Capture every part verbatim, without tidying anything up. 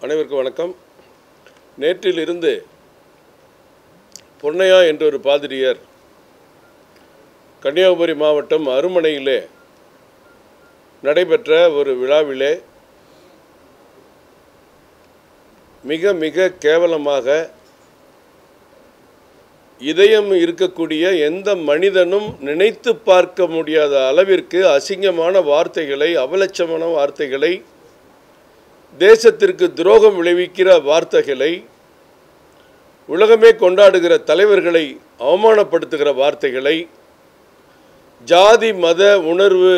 அனைவருக்கும் வணக்கம். நேற்றிலிருந்து பொன்னையா என்ற ஒரு பாதிரியார் கன்னியாகுமரி மாவட்டம் அருமனையிலே நடைபெற்ற ஒரு விழாவிலே மிக மிக கேவலமாக இதயம் இருக்கக்கூடிய எந்த மனிதனும் நினைத்து பார்க்க முடியாத அளவிற்கு அசிங்கமான வார்த்தைகளை, அவலட்சமான வார்த்தைகளை, தேசத்திற்கு துரோகம் விளைவிக்கிற வார்த்தைகளை, உலகமே கொண்டாடுகிற தலைவர்களை அவமானப்படுத்துகிற வார்த்தைகளை, ஜாதி மத உணர்வு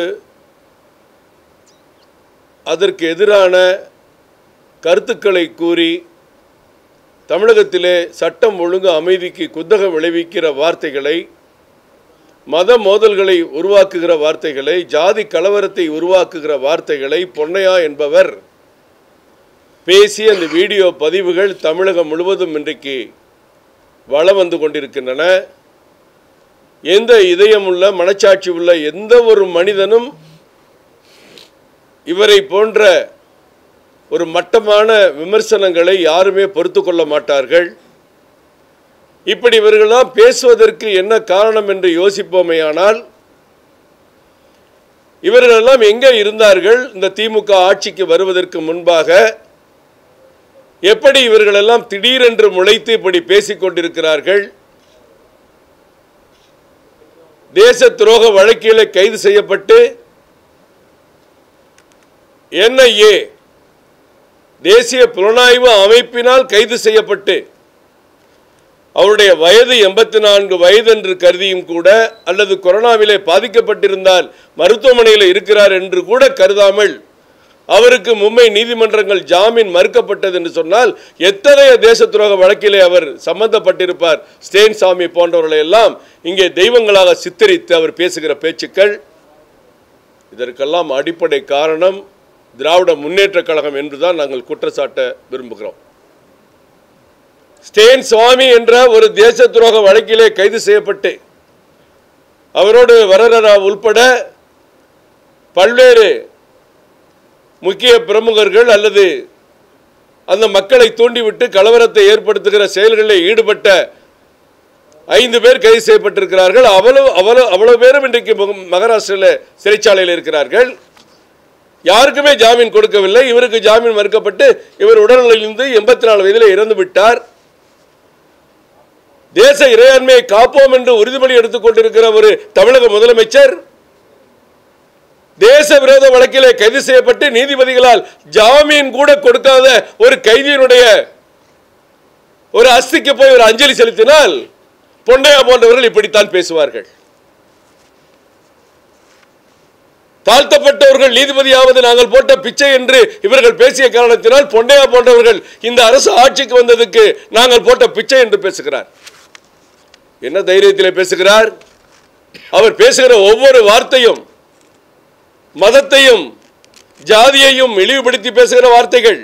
அதற்கு எதிரான கருத்துக்களை கூறி தமிழகத்திலே சட்டம் ஒழுங்கு அமைதிக்கு குத்தகம் விளைவிக்கிற வார்த்தைகளை, மத மோதல்களை உருவாக்குகிற வார்த்தைகளை, ஜாதி கலவரத்தை உருவாக்குகிற வார்த்தைகளை பொன்னையா என்பவர் பேசிய அந்த வீடியோ பதிவுகள் தமிழகம் முழுவதும் இன்றைக்கு வலம் வந்து கொண்டிருக்கின்றன. எந்த இதயமுள்ள மனச்சாட்சி உள்ள எந்த ஒரு மனிதனும் இவரை போன்ற ஒரு மட்டமான விமர்சனங்களை யாருமே பொறுத்து கொள்ள மாட்டார்கள். இப்படி இவர்களெல்லாம் பேசுவதற்கு என்ன காரணம் என்று யோசிப்போமேயானால், இவர்களெல்லாம் எங்கே இருந்தார்கள் இந்த திமுக ஆட்சிக்கு வருவதற்கு முன்பாக? எப்படி இவர்களெல்லாம் திடீரென்று முளைத்து இப்படி பேசிக் கொண்டிருக்கிறார்கள்? தேச துரோக வழக்கிலே கைது செய்யப்பட்டு என் ஐ ஏ தேசிய புலனாய்வு அமைப்பினால் கைது செய்யப்பட்டு அவருடைய வயது எண்பத்தி நான்கு வயது என்று கருதியும் கூட, அல்லது கொரோனாவிலே பாதிக்கப்பட்டிருந்தால் மருத்துவமனையில் இருக்கிறார் என்று கூட கருதாமல் அவருக்கு மும்பை நீதிமன்றங்கள் ஜாமீன் மறுக்கப்பட்டது என்று சொன்னால் எத்தகைய தேச துரோக வழக்கிலே அவர் சம்பந்தப்பட்டிருப்பார்? ஸ்டேன் சாமி போன்றவர்களை எல்லாம் இங்கே தெய்வங்களாக சித்தரித்து அவர் பேசுகிற பேச்சுக்கள். இதற்கெல்லாம் அடிப்படை காரணம் திராவிட முன்னேற்ற கழகம் என்றுதான் நாங்கள் குற்றச்சாட்ட விரும்புகிறோம். ஸ்டேன் சுவாமி என்ற ஒரு தேச துரோக வழக்கிலே கைது செய்யப்பட்டு அவரோடு வரதரா உள்பட பல்வேறு முக்கிய பிரமுகர்கள் அல்லது அந்த மக்களை தூண்டிவிட்டு கலவரத்தை ஏற்படுத்துகிற செயல்களில் ஈடுபட்ட ஐந்து பேர் கைது செய்யப்பட்டிருக்கிறார்கள். அவ்வளவு அவ்வளவு அவ்வளவு பேரும் இன்றைக்கு மகாராஷ்டிராவில் சிறைச்சாலையில் இருக்கிறார்கள். யாருக்குமே ஜாமீன் கொடுக்கவில்லை. இவருக்கு ஜாமீன் மறுக்கப்பட்டு இவர் உடல்நிலையிலிருந்து எண்பத்தி நாலு வயதில் இறந்து விட்டார். தேச இறையாண்மையை காப்போம் என்று உறுதிமொழி எடுத்துக் கொண்டிருக்கிற ஒரு தமிழக முதலமைச்சர் தேச விரோத வழக்கிலே கைது செய்யப்பட்டு நீதிபதிகளால் ஜாமீன் கூட கொடுக்காத ஒரு கைதியினுடைய ஒரு அஸ்திக்கு போய் ஒரு அஞ்சலி செலுத்தினால் பொன்னையா போன்றவர்கள் இப்படித்தான் பேசுவார்கள். தாழ்த்தப்பட்டவர்கள் நீதிபதியாவது நாங்கள் போட்ட பிச்சை என்று இவர்கள் பேசிய காரணத்தினால் பொன்னையா போன்றவர்கள் இந்த அரசு ஆட்சிக்கு வந்ததுக்கு நாங்கள் போட்ட பிச்சை என்று பேசுகிறார். என்ன தைரியத்திலே பேசுகிறார்? அவர் பேசுகிற ஒவ்வொரு வார்த்தையும் மதத்தையும் ஜாதியையும் இழிவுபடுத்தி பேசுகிற வார்த்தைகள்.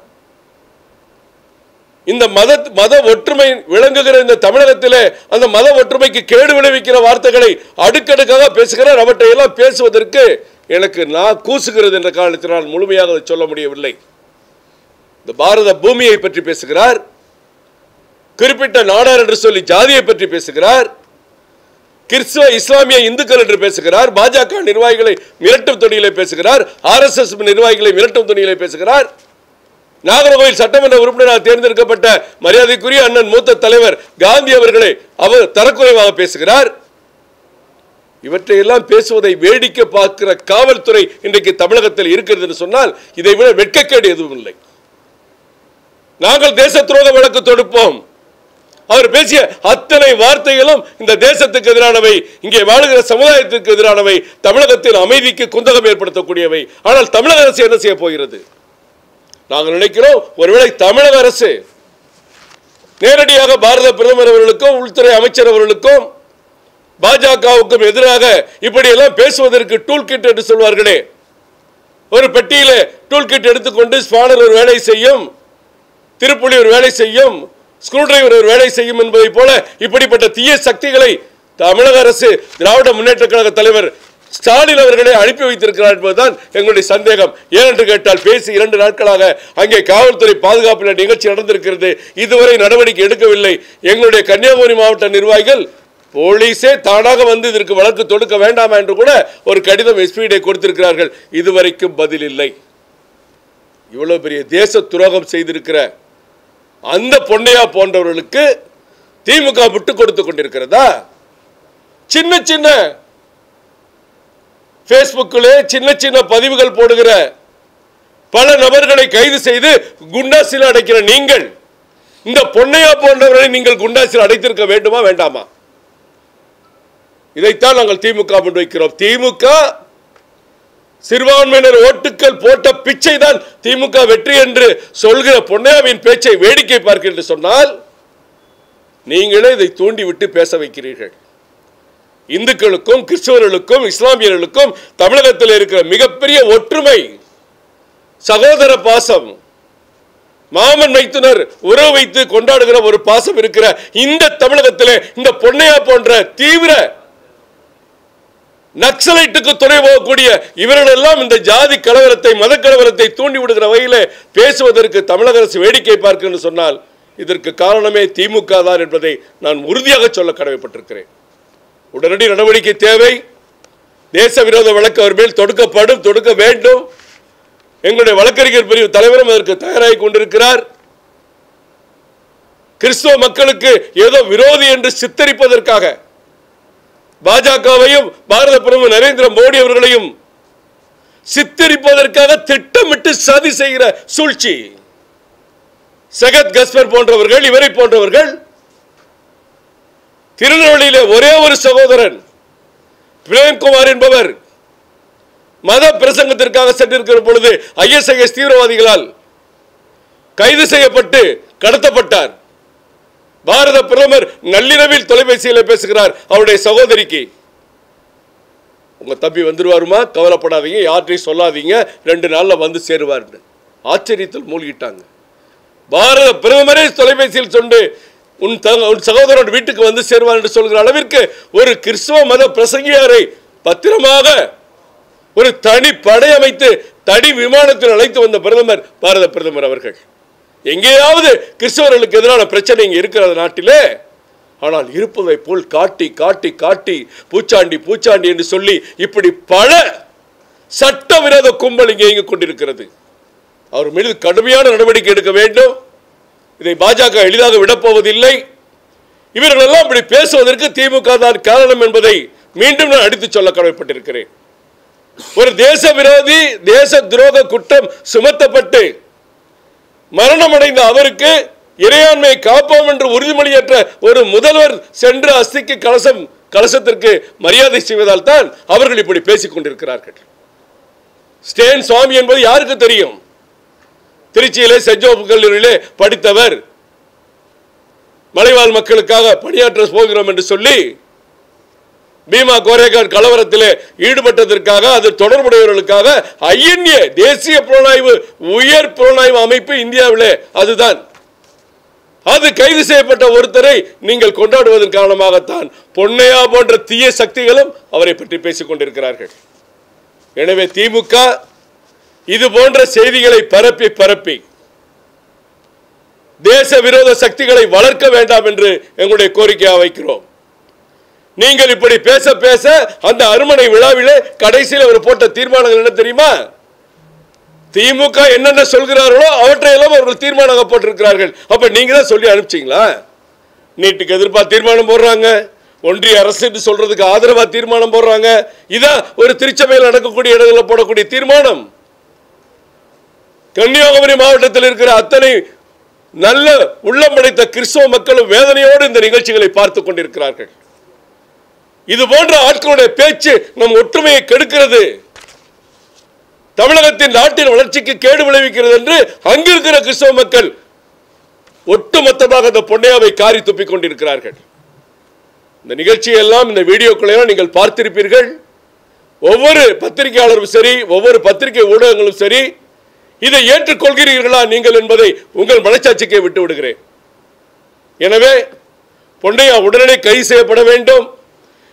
இந்த மத மத ஒற்றுமை விளங்குகிற இந்த தமிழகத்திலே அந்த மத ஒற்றுமைக்கு கேடு விளைவிக்கிற வார்த்தைகளை அடுக்கடுக்காக பேசுகிறார். அவற்றை எல்லாம் பேசுவதற்கு எனக்கு நான் கூசுகிறது என்ற காரணத்தினால் முழுமையாக சொல்ல முடியவில்லை. இந்த பாரத பூமியை பற்றி பேசுகிறார், குறிப்பிட்ட நாடார் என்று சொல்லி ஜாதியை பற்றி பேசுகிறார், கிறிஸ்துவ இஸ்லாமிய இந்துக்கள் என்று பேசுகிறார், பாஜக நிர்வாகிகளை மிரட்டும் துணியிலே பேசுகிறார், ஆர் எஸ் எஸ் நிர்வாகிகளை மிரட்டும் துணியிலே பேசுகிறார். நாகர்கோவில் சட்டமன்ற உறுப்பினராக தேர்ந்தெடுக்கப்பட்ட மரியாதைக்குரிய அண்ணன் மூத்த தலைவர் காந்தி அவர்களை அவர் தரக்குறைவாக பேசுகிறார். இவற்றை எல்லாம் பேசுவதை வேடிக்கை பார்க்கிற காவல்துறை இன்றைக்கு தமிழகத்தில் இருக்கிறது என்று சொன்னால் இதை விட வெட்கக்கேடு எதுவும் இல்லை. நாங்கள் தேச துரோக வழக்கு தொடுப்போம். அவர் பேசிய அத்தனை வார்த்தைகளும் இந்த தேசத்துக்கு எதிரானவை, இங்கே வாழுகிற சமுதாயத்துக்கு எதிரானவை, தமிழகத்தின் அமைதிக்கு குந்தகம் ஏற்படுத்தக்கூடியவை. ஆனால் தமிழக அரசு என்ன செய்ய போகிறது? நாங்கள் நினைக்கிறோம், ஒருவேளை தமிழக அரசு நேரடியாக பாரத பிரதமர் அவர்களுக்கும் உள்துறை அமைச்சர் அவர்களுக்கும் பாஜகவுக்கும் எதிராக இப்படியெல்லாம் பேசுவதற்கு டூல் கிட் என்று சொல்வார்களே, ஒரு பெட்டியில டூல் கிட் எடுத்துக்கொண்டு ஸ்பானர் ஒரு வேலை செய்யும், திருப்புலி ஒரு வேலை செய்யும், ஸ்க்ரூ டிரைவர் ஒரு வேலை செய்யும் என்பதை போல இப்படிப்பட்ட தீய சக்திகளை தமிழக அரசு, திராவிட முன்னேற்ற கழக தலைவர் ஸ்டாலின் அவர்களை அனுப்பி வைத்திருக்கிறார் என்பதுதான் எங்களுடைய சந்தேகம். ஏனென்று கேட்டால் பேசி இரண்டு நாட்களாக அங்கே காவல்துறை பாதுகாப்பில் நிகழ்ச்சி நடந்திருக்கிறது, இதுவரை நடவடிக்கை எடுக்கவில்லை. எங்களுடைய கன்னியாகுமரி மாவட்ட நிர்வாகிகள் போலீஸே தானாக வந்து இதற்கு வழக்கு தொடுக்க வேண்டாமா என்று கூட ஒரு கடிதம் எஸ்பியிடே கொடுத்திருக்கிறார்கள். இதுவரைக்கும் பதில் இல்லை. இவ்வளவு பெரிய தேச துரோகம் செய்திருக்கிற அந்த பொன்னையா போன்றவர்களுக்கு திமுக விட்டு கொடுத்து கொண்டிருக்கிறதா? சின்ன சின்ன பேஸ்புக்கிலே சின்ன சின்ன பதிவுகள் போடுகிற பல நபர்களை கைது செய்து குண்டாசில் அடைக்கிற நீங்கள் இந்த பொன்னையா போன்றவர்களை நீங்கள் குண்டாசில் அடைத்திருக்க வேண்டுமா வேண்டாமா? இதைத்தான் நாங்கள் திமுக முன்வைக்கிறோம். திமுக சிறுபான்மையினர் ஓட்டுக்கள் போட்ட பிச்சை தான் திமுக வெற்றி என்று சொல்கிற பொன்னையாவின் பேச்சை வேடிக்கை பார்க்க என்று சொன்னால் நீங்களே இதை தூண்டிவிட்டு பேச வைக்கிறீர்கள். இந்துக்களுக்கும் கிறிஸ்தவர்களுக்கும் இஸ்லாமியர்களுக்கும் தமிழகத்தில் இருக்கிற மிகப்பெரிய ஒற்றுமை, சகோதர பாசம், மாமன் மைத்துனர் உறவு வைத்து கொண்டாடுகிற ஒரு பாசம் இருக்கிற இந்த தமிழகத்திலே இந்த பொன்னையா போன்ற தீவிர நக்சலைட்டுக்கு துணை போகக்கூடிய இவர்கள் எல்லாம் இந்த ஜாதி கலவரத்தை மத கலவரத்தை தூண்டி விடுகிற வகையில் பேசுவதற்கு தமிழக அரசு வேடிக்கை பார்க்க சொன்னால் இதற்கு காரணமே திமுக தான் என்பதை நான் உறுதியாக சொல்ல கடமைப்பட்டிருக்கிறேன். உடனடி நடவடிக்கை தேவை. தேச விரோத வழக்கு அவர் மேல் தொடுக்கப்படும், தொடுக்க வேண்டும். எங்களுடைய வழக்கறிஞர் பிரிவு தலைவரும் அதற்கு தயாராகி கொண்டிருக்கிறார். கிறிஸ்தவ மக்களுக்கு ஏதோ விரோதி என்று சித்தரிப்பதற்காக பாஜகவையும் பாரத பிரதமர் நரேந்திர மோடி அவர்களையும் சித்தரிப்பதற்காக திட்டமிட்டு சதி செய்கிற சூழ்ச்சி. சகத் கஸ்பர் போன்றவர்கள், இவரை போன்றவர்கள் திருநெல்வேலியிலே ஒரே ஒரு சகோதரன் பிரேம்குமார் என்பவர் மத பிரசங்கத்திற்காக சென்றிருக்கிற பொழுது ஐஎஸ்ஐஎஸ் தீவிரவாதிகளால் கைது செய்யப்பட்டு கடத்தப்பட்டார். பாரத பிரதமர் நள்ளிரவில் தொலைபேசியில் பேசுகிறார் அவருடைய சகோதரிக்கு, உங்க தம்பி வந்துருவாருமா, கவலைப்படாதீங்க, யார்ட்டையும் சொல்லாதீங்க, ரெண்டு நாள்ல வந்து சேருவார். ஆச்சரியத்தில் மூழ்கிட்டாங்க. பாரத பிரதமரே தொலைபேசியில் சொண்டு உன் சகோதரன் வீட்டுக்கு வந்து சேருவார் என்று சொல்கிற அளவிற்கு ஒரு கிறிஸ்தவ மத பிரசங்கியாரை பத்திரமாக ஒரு தனி படை அமைத்து தனி விமானத்தில் அழைத்து வந்த பிரதமர் பாரத பிரதமர் அவர்கள். எங்கேயாவது கிறிஸ்தவர்களுக்கு எதிரான பிரச்சனை இங்கே இருக்கிறது நாட்டிலே, ஆனால் இருப்பதை போல் காட்டி காட்டி காட்டி பூச்சாண்டி பூச்சாண்டி என்று சொல்லி இப்படி பல சட்டவிரோத கும்பல் இங்கே இயங்கிக் கொண்டிருக்கிறது. அவர் மீது கடுமையான நடவடிக்கை எடுக்க வேண்டும். இதை பாஜக எளிதாக விடப்போவதில்லை. இவர்கள் எல்லாம் இப்படி பேசுவதற்கு திமுக தான் காரணம் என்பதை மீண்டும் நான் அடித்துச் சொல்ல கடமைப்பட்டிருக்கிறேன். ஒரு தேச விரோதி தேச துரோக குற்றம் சுமத்தப்பட்டு மரணம் அடைந்த அவருக்கு இறையாண்மையை காப்போம் என்று உறுதிமொழியற்ற ஒரு முதல்வர் சென்று அஸ்திக்கு கலசம் கலசத்திற்கு மரியாதை செய்வதால் தான் அவர்கள் இப்படி பேசிக் கொண்டிருக்கிறார்கள். ஸ்டேன் சுவாமி என்பது யாருக்கு தெரியும்? திருச்சியிலே சென்ட் ஜோசப் கல்லூரியிலே படித்தவர், மலைவாழ் மக்களுக்காக பணியாற்ற போகிறோம் என்று சொல்லி பீமா கோரேகான் கலவரத்திலே ஈடுபட்டதற்காக அது தொடர்புடையவர்களுக்காக ஐஎன்ஏ தேசிய புலனாய்வு உயர் புலனாய்வு அமைப்பு இந்தியாவிலே அதுதான், அது கைது செய்யப்பட்ட ஒருத்தரை நீங்கள் கொண்டாடுவதன் காரணமாகத்தான் பொன்னையா போன்ற தீய சக்திகளும் அவரை பற்றி பேசிக் கொண்டிருக்கிறார்கள். எனவே திமுக இது போன்ற செய்திகளை பரப்பி பரப்பி தேச விரோத சக்திகளை வளர்க்க வேண்டாம் என்று எங்களுடைய கோரிக்கையாக வைக்கிறோம். நீங்கள் இப்படி பேச பேச அந்த அருமனை விழாவிலே கடைசியில் அவர் போட்ட தீர்மானங்கள் என்ன தெரியுமா? திமுக என்னென்ன சொல்கிறார்களோ அவற்றையெல்லாம் அவர்கள் தீர்மானம் போட்டிருக்கிறார்கள். அப்ப நீங்க தான் சொல்லி அனுப்பிச்சீங்களா? நீட்டுக்கு எதிர்ப்பா தீர்மானம் போடுறாங்க, ஒன்றிய அரசு சொல்றதுக்கு ஆதரவா தீர்மானம் போடுறாங்க. இதான் ஒரு திருச்சபையில் நடக்கக்கூடிய இடங்களில் போடக்கூடிய தீர்மானம். கன்னியாகுமரி மாவட்டத்தில் இருக்கிற அத்தனை நல்ல உள்ளம் படைத்த கிறிஸ்தவ மக்களும் வேதனையோடு இந்த நிகழ்ச்சிகளை பார்த்துக் கொண்டிருக்கிறார்கள். இது போன்ற ஆட்களுடைய பேச்சு நம் ஒற்றுமையை கெடுக்கிறது, தமிழகத்தின் நாட்டின் வளர்ச்சிக்கு கேடு விளைவிக்கிறது என்று அங்கிருக்கிற கிறிஸ்தவ மக்கள் ஒட்டுமொத்தமாக இந்த பொன்னையாவை காரி துப்பிக் கொண்டிருக்கிறார்கள். இந்த நிகழ்ச்சியெல்லாம் இந்த வீடியோக்களை நீங்கள் பார்த்திருப்பீர்கள். ஒவ்வொரு பத்திரிகையாளரும் சரி, ஒவ்வொரு பத்திரிகை ஊடகங்களும் சரி, இதை ஏற்றுக்கொள்கிறீர்களா நீங்கள் என்பதை உங்கள் மனச்சாட்சிக்கே விட்டு விடுகிறேன். எனவே பொன்னையா உடனே கைது செய்யப்பட வேண்டும்.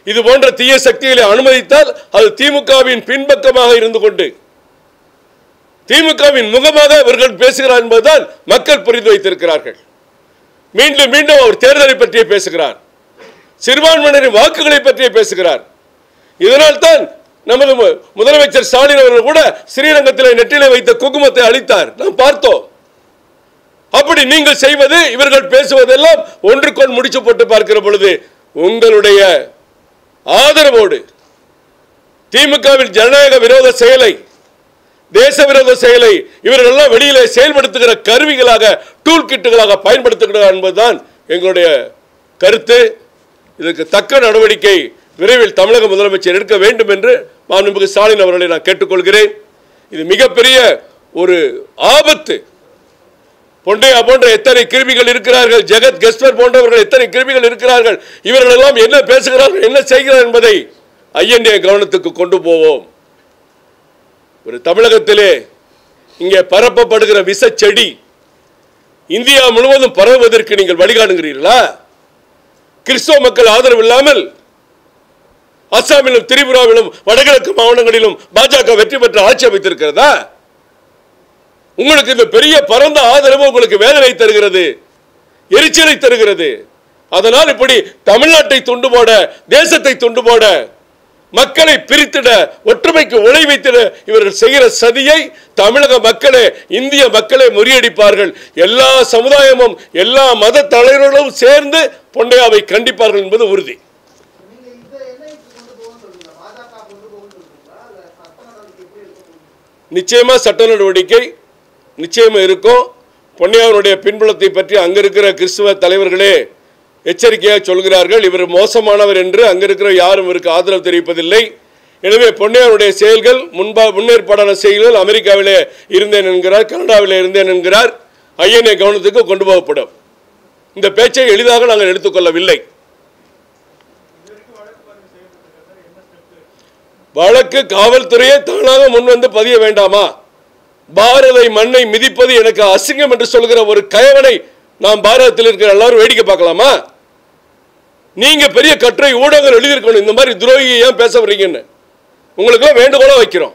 இது போன்ற தீய சக்திகளை அனுமதித்தால் அது திமுகவின் பின்பக்கமாக இருந்து கொண்டு திமுகவின் முகமாக இவர்கள் பேசுகிறார் என்பதுதான் மக்கள் புரிந்து வைத்திருக்கிறார்கள். மீண்டும் மீண்டும் அவர் தேர்தலை பற்றியே பேசுகிறார், சிறுபான்மையினரின் வாக்குகளை பற்றியே பேசுகிறார். இதனால் தான் நமது முதலமைச்சர் ஸ்டாலின் அவர்கள் கூட ஸ்ரீரங்கத்தில் நெற்றிலே வைத்த குங்குமத்தை அளித்தார், நாம் பார்த்தோம். அப்படி நீங்கள் செய்வது, இவர்கள் பேசுவதெல்லாம் ஒன்றுக்கொன்று முடிச்சு போட்டு பார்க்கிற பொழுது உங்களுடைய ஆதரவோடு திமுகவில் ஜனநாயக விரோத செயலை, தேச விரோத செயலை இவர்கள் எல்லாம் வெளியிலே செயல்படுத்துகிற கருவிகளாக, டூல் கிட்டுகளாக பயன்படுத்துகிறார் என்பதுதான் எங்களுடைய கருத்து. இதற்கு தக்க நடவடிக்கை விரைவில் தமிழக முதலமைச்சர் எடுக்க வேண்டும் என்று மாண்புமிகு ஸ்டாலின் அவர்களை நான் கேட்டுக்கொள்கிறேன். இது மிகப்பெரிய ஒரு ஆபத்து. பொண்டையா போன்ற எத்தனை கிருமிகள் இருக்கிறார்கள், ஜெகத் கெஸ்வர் போன்றவர்கள் எத்தனை கிருமிகள் இருக்கிறார்கள், இவர்கள் எல்லாம் என்ன பேசுகிறார்கள், என்ன செய்கிறார்கள் என்பதை ஐஎன்ஏ கவனத்துக்கு கொண்டு போவோம். ஒரு தமிழகத்திலே இங்கே பரப்பப்படுகிற விஷ செடி இந்தியா முழுவதும் பரவுவதற்கு நீங்கள் வழிகாணுகிறீர்களா? கிறிஸ்தவ மக்கள் ஆதரவு இல்லாமல் அசாமிலும் திரிபுராவிலும் வடகிழக்கு மாவட்டங்களிலும் பாஜக வெற்றி பெற்று ஆட்சி அமைத்திருக்கிறதா? உங்களுக்கு இந்த பெரிய பரந்த ஆதரவு உங்களுக்கு வேதனை தருகிறது, எரிச்சலை தருகிறது. அதனால் இப்படி தமிழ்நாட்டை துண்டு போட, தேசத்தை துண்டு போட, மக்களை பிரித்திட, ஒற்றுமைக்கு உழை வைத்திட இவர்கள் செய்கிற சதியை தமிழக மக்களே, இந்திய மக்களே முறியடிப்பார்கள். எல்லா சமுதாயமும் எல்லா மத தலைவர்களும் சேர்ந்து பொண்டையாவை கண்டிப்பார்கள் என்பது உறுதி. நிச்சயமா சட்ட நடவடிக்கை நிச்சயமா இருக்கும். பொன்னையாவுடைய பின்புலத்தை பற்றி அங்க இருக்கிற கிறிஸ்துவ தலைவர்களே எச்சரிக்கையாக சொல்கிறார்கள். இவர் மோசமானவர் என்று அங்க இருக்கிற யாரும் இவருக்கு ஆதரவு தெரிவிப்பதில்லை. எனவே பொன்னையாருடைய செயல்கள், முன்பா முன்னேற்பாடான செயல்கள் அமெரிக்காவிலே இருந்தேன் என்கிறார், கனடாவிலே இருந்தேன் என்கிறார், ஐஎன்ஏ கவனத்துக்கு கொண்டு போகப்படும். இந்த பேச்சை எளிதாக நாங்கள் எடுத்துக்கொள்ளவில்லை. வழக்கு காவல்துறையே தானாக முன்வந்து பதிய வேண்டாமா? பாரத மண்ணை மிதிப்பது எனக்கு அசிங்கம் என்று சொல்கிற ஒரு கயவனை நாம் பாரதத்தில் இருக்கிற எல்லாரும் வேடிக்கை பார்க்கலாமா? நீங்க பெரிய கட்டுரை ஊடகங்கள் எழுதியிருக்கணும், இந்த மாதிரி துரோகியை ஏன் பேச வர்றீங்கன்னு. உங்களுக்கு வேண்டுகோளா வைக்கிறோம்.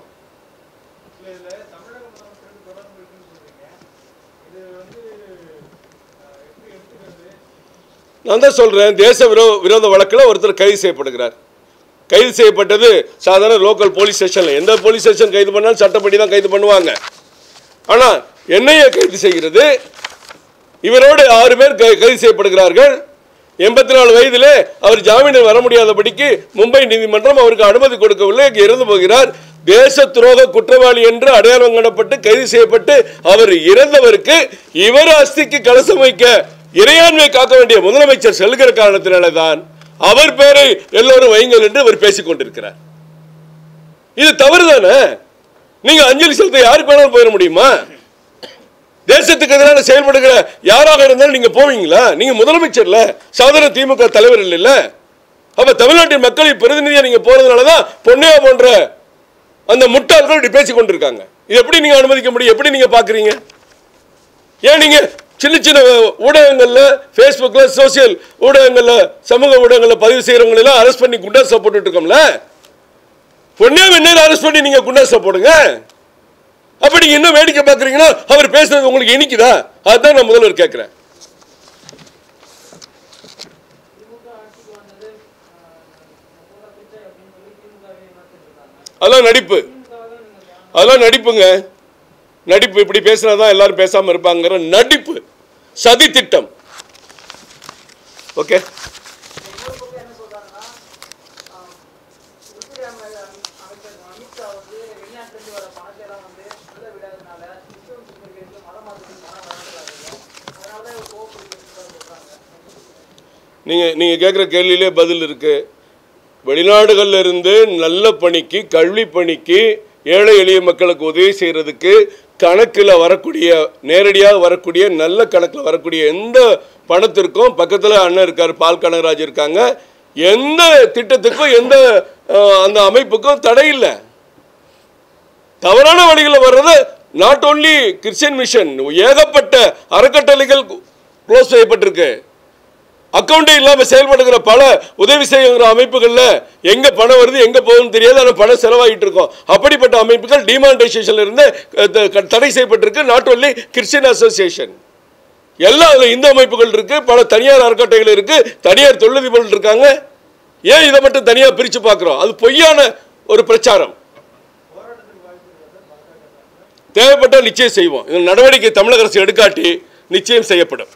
நான் தான் சொல்றேன், தேச விரோத வழக்கில் ஒருத்தர் கைது செய்யப்படுகிறார். கைது செய்யப்பட்டது சாதாரண லோக்கல் போலீஸ் ஸ்டேஷன்ல. எந்த போலீஸ் ஸ்டேஷன் கைது பண்ணாலும் சட்டப்படி தான் கைது பண்ணுவாங்க. ஆனா என்னையே கைது செய்கிறது. இவரோடு ஆறு பேர் கைது செய்யப்படுகிறார்கள். எண்பத்தி நாலு வயதிலே அவர் ஜாமீனில் வர முடியாதபடிக்கு மும்பை நீதிமன்றம் அவருக்கு அனுமதி கொடுக்கவில்லை. இறந்து போகிறார். தேச துரோக குற்றவாளி என்று அடையாளம் காணப்பட்டு கைது செய்யப்பட்டு அவர் இறந்தவருக்கு இவர் அஸ்திக்கு கலசம் வைக்க, இறையாண்மை காக்க வேண்டிய முதலமைச்சர் செல்கிற காரணத்தினால்தான் அவர் பேரை எல்லோரும் வைங்கள் என்று அவர் பேசிக் கொண்டிருக்கிறார். இது தவறுதானே? நீங்க அஞ்சலி செலுத்த யாருக்கு வேணாலும் போயிட முடியுமா? தேசத்துக்கு எதிராக செயல்படுகிற யாராக இருந்தாலும் நீங்க போவீங்களா? நீங்க முதலமைச்சர்ல, சாதாரண திமுக தலைவர் இல்ல. அப்ப தமிழ்நாட்டின் மக்களை பிரதிநிதியா நீங்க போறதுனாலதான் பொன்னையா போன்ற அந்த முட்டாள்கள் இப்படி பேசிக் கொண்டிருக்காங்க. இது எப்படி நீங்க அனுமதிக்க முடியும்? எப்படி நீங்க பாக்குறீங்க? ஏன் நீங்க சின்ன சின்ன ஊடகங்கள்ல, பேஸ்புக்ல, சோசியல் ஊடகங்கள்ல, சமூக ஊடகங்கள்ல பதிவு செய்யறவங்க எல்லாம் அரெஸ்ட் பண்ணி குண்டாசா போட்டுட்டு இருக்கோம்ல. பொன்னையாவை என்ன அரெஸ்ட் பண்ணி நீங்க குண்டாசா போடுங்க. அப்ப நீங்க என்ன வேடிக்கை பாக்குறீங்கன்னா அவர் பேசுறது உங்களுக்கு இனிக்குதா? அதுதான் நான் முதல்வர் கேட்கிறேன். அதெல்லாம் நடிப்பு, அதெல்லாம் நடிப்புங்க. நடிப்பு. இப்படி பேசினாதான் எல்லாரும் பேசாம இருப்பாங்கிற நடிப்பு, சதி திட்டம். ஓகே, நீங்க நீங்க கேட்குற கேள்வியிலே பதில் இருக்கு. வெளிநாடுகளில் இருந்து நல்ல பணிக்கு, கல்வி பணிக்கு, ஏழை எளிய மக்களுக்கு உதவி செய்யறதுக்கு கணக்கில் வரக்கூடிய, நேரடியாக வரக்கூடிய, நல்ல கணக்கில் வரக்கூடிய எந்த பணத்திற்கும், பக்கத்தில் அண்ணன் இருக்கார், பால் கனகராஜ் இருக்காங்க, எந்த திட்டத்துக்கும் எந்த அந்த அமைப்புக்கும் தடை இல்லை. தவறான வழிகளில் வர்றது நாட் ஓன்லி கிறிஸ்டியன் மிஷன், ஏகப்பட்ட அறக்கட்டளைகள் க்ளோஸ் செய்யப்பட்டிருக்கு. அக்கௌண்டே இல்லாமல் செயல்படுகிற பல உதவி செய்கிற அமைப்புகளில் எங்கே பணம் வருது எங்கே போகுதுன்னு தெரியாது, ஆனால் பணம் செலவாகிட்டு இருக்கும். அப்படிப்பட்ட அமைப்புகள் டிமானிட்டைசேஷன்ல இருந்து தடை செய்யப்பட்டிருக்கு. நாட் ஒன்லி கிறிஸ்டியன் அசோசியேஷன், எல்லா இந்து அமைப்புகள் இருக்கு, பல தனியார் அறக்கட்டைகள் இருக்கு, தனியார் தொழிலதிபர்கள் இருக்காங்க. ஏன் இதை மட்டும் தனியாக பிரித்து பார்க்குறோம்? அது பொய்யான ஒரு பிரச்சாரம். தேவைப்பட்டால் நிச்சயம் செய்வோம். இந்த நடவடிக்கை தமிழக அரசு எடுக்காட்டி நிச்சயம் செய்யப்படும்.